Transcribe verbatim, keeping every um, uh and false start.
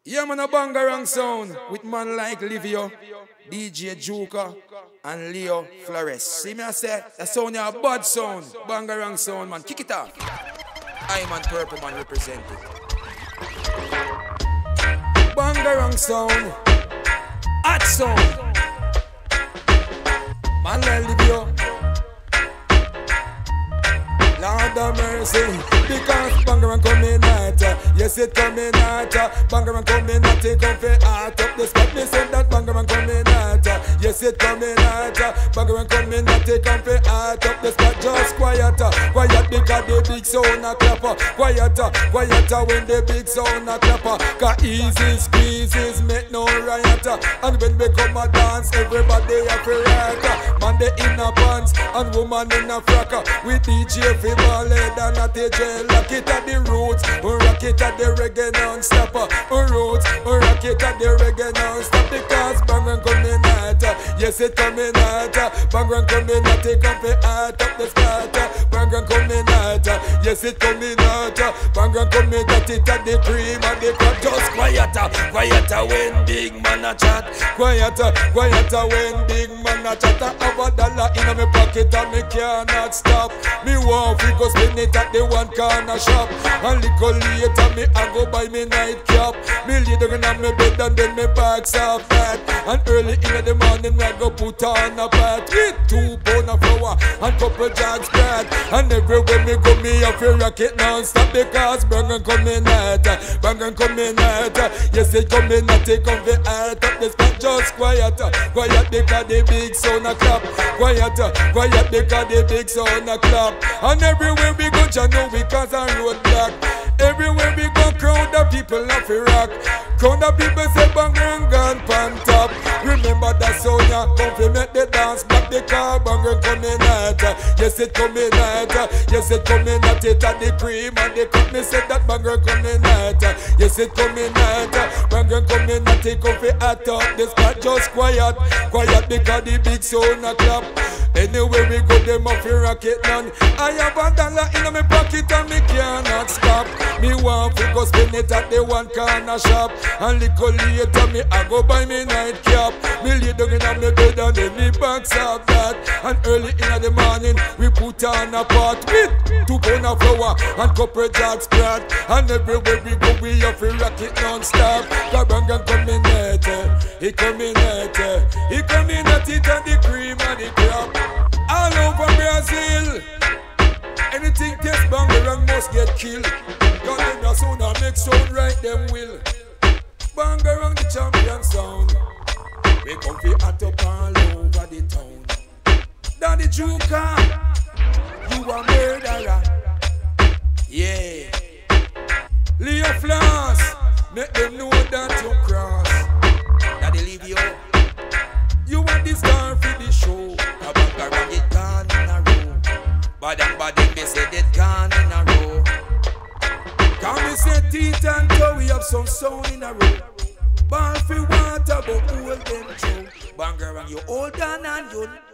Yeah, man, a Bangarang sound with man like Livio, D J Juka, and Leo Flores. See me, I say, that sound a bad sound. Bangarang sound, man. Kick it off. I man, Purple man represented. Bangarang sound, hot sound. Man like Livio, Lord of mercy, because Bangarang coming out. Yes, it coming out. Bangarang coming out. Take off the heart up the spot. Me said that Bangarang coming out. Yes, it coming out. Bangarang coming out. Take off the heart up the spot. Just quiet, quiet because the big sound a clapper. Quiet, quiet when the big sound a clapper. Cause easy squeezes make no riot. And when we come a dance, everybody have a rock. Man they in a pants and woman in a frock. With D J fi ballad and a T J lock it at the roots. Rock it at the reggae non-stop. Roots, rock it at the reggae non-stop. Because Bangarang coming out. Yes, it coming out. Bangarang coming out. Take off the heart up the spot. Bangarang coming out. Yes, it coming out. Bangarang coming out. It at the cream and the crop. Just quiet, quiet when big man a chat. Quiet, quiet when big man a chat. I have a dollar in my pocket and me cannot stop. Me want to go spend it at the one corner shop. And little later me I go buy me nightcap. Me lay down on my bed and then me bags off that. And early in the morning me I go put on a pat. With two pound of flour and couple jags bread. And everywhere me go me have to rock it non-stop. Because Bangarang coming out. Bangarang coming out. Yes it coming out. Take off the heart up the spot. Just quiet, quiet because the big sound a clap. Quiet, quiet because the big sound a clap. And everywhere we go, you know we cause a roadblock. Everywhere we go, crowd of people off Iraq. Crowd of people say Bangarang gone pan top. Remember that sound ya come fi make the dance back. The car Bangarang coming out. Yes it coming out. Yes it coming out. It at the cream and the cup. Me said that Bangarang coming out. Yes it coming out. Bangarang coming out. Take off the hat up the spot. Just quiet, quiet because the big sound a clap. Anywhere we go, them off a rocket man. I have a dollar in my pocket and me cannot stop. Me want to go spend it at the one corner shop. And little later me I go buy me nightcap. Me lay down in my bed and then me box up that. And early in the morning we put on a pot with two pound of flour and couple jars spread. And everywhere we go we have a rocket non-stop. Bangarang coming out, he coming out, he coming out it and the cream and the crap. All over Brazil, anything test Bangarang must get killed. Cause them the sound that make sound right them will. Bangarang the champion sound. We come fi hot up all over the town. Daddy Juka, you a murderer. Yeah. Leo Flores, make them know that you cross. Daddy leave you. You want this star for the show. A Bangarang it gone in a row. Bad and bad and me said it gone in a row. Can we say teeth and toe, we have some sound in a row. Ball for water but hold them true. Bangarang you old and young.